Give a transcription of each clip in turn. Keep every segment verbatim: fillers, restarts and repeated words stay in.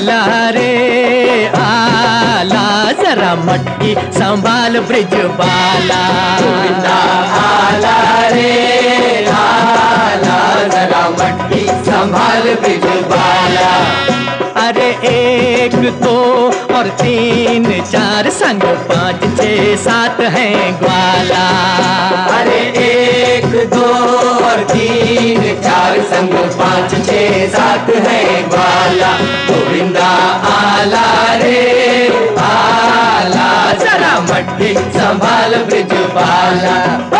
आला रे आला, जरा मटकी संभाल ब्रिज बाला। गोविंदा आला रे आला, जरा मटकी संभाल ब्रिज बाला। अरे एक दो और तीन चार संग पाँच छः सात है ग्वाला। अरे एक दो और तीन चार संग पाँच छः सात है ग्वाला। गोविंदा आला रे आला, जरा मटकी संभाल ब्रिज बाला।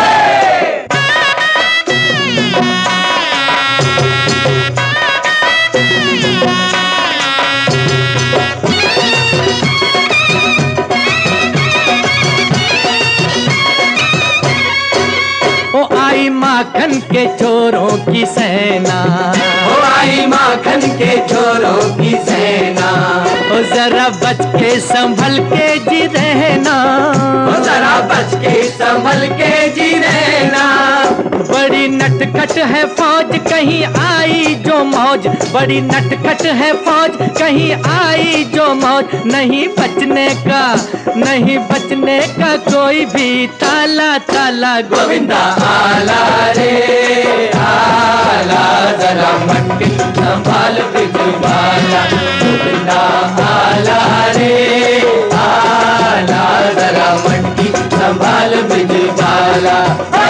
माखन के चोरों की सेना, ओ आई माखन के चोरों की सेना। ओ जरा बच के संभल के जी रहना, ओ जरा बच के संभल के जी रहना। बड़ी नटखट है फौज कहीं आई जो मौज, बड़ी नटखट है फौज कहीं आई जो मौज। नहीं बचने का नहीं बचने का कोई भी ताला ताला। गोविंदा आला रे आला, जरा मटकी संभाल ब्रिज बाला। गोविंदा आला रे आला, जरा मटकी संभाल ब्रिज बाला।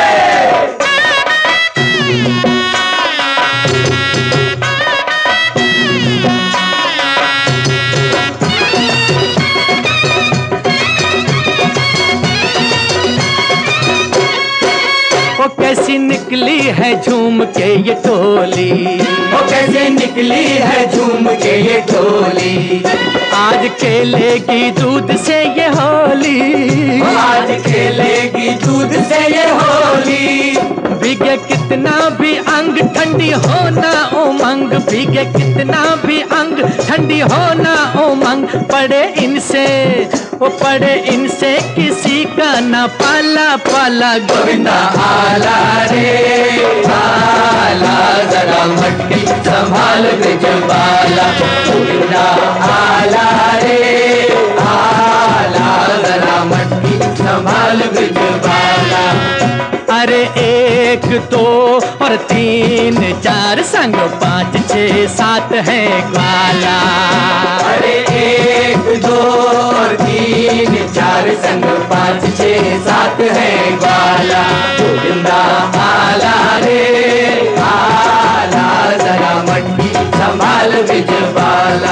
कैसी निकली है झूम के ये टोली, वो कैसे निकली है झूम के ये टोली। आज खेलेगी दूध से ये होली, आज खेलेगी दूध से ये होली। भीगे कितना भी अंग ठंडी होना उमंग, भीगे कितना भी अंग ठंडी होना उमंग। पड़े इनसे वो पड़े इनसे किसी का न पाला पाला। गोविंदा आला रे आला, जरा मटकी संभाल ब्रिज बाला। गोविंदा आला रे आला, जरा मटकी संभाल ब्रिज बाला। अरे एक दो और तीन चार संग पाँच छः सात है ग्वाला। अरे एक दो और तीन चार संग पाँच छः सात है ग्वाला। गोविंदा आला रे आला, जरा मटकी संभाल ब्रिज बाला।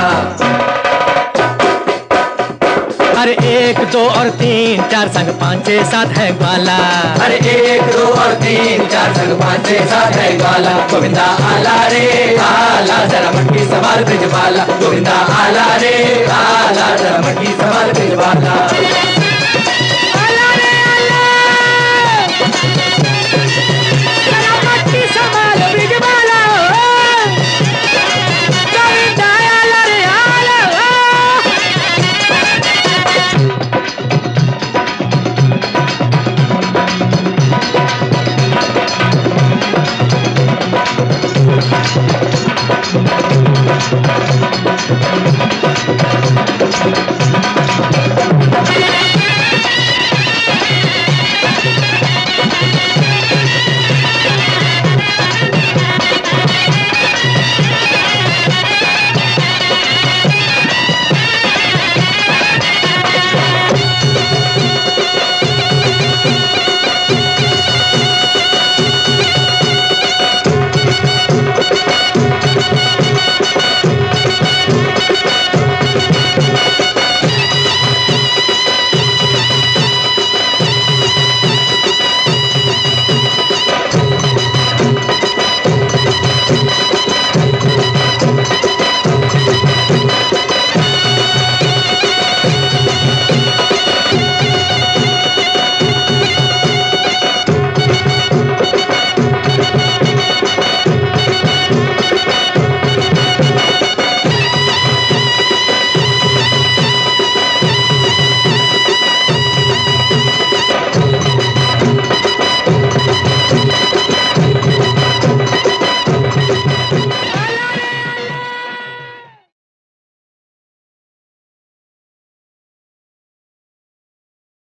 अरे एक दो और तीन चार संग पाँच छः सात है ग्वाला। अरे एक दो और तीन चार संग पाँच छः सात है ग्वाला। गोविंदा आला रे आला, जरा मटकी संभाल ब्रिज बाला। गोविंदा आला रे आला, जरा मटकी संभाल ब्रिज बाला।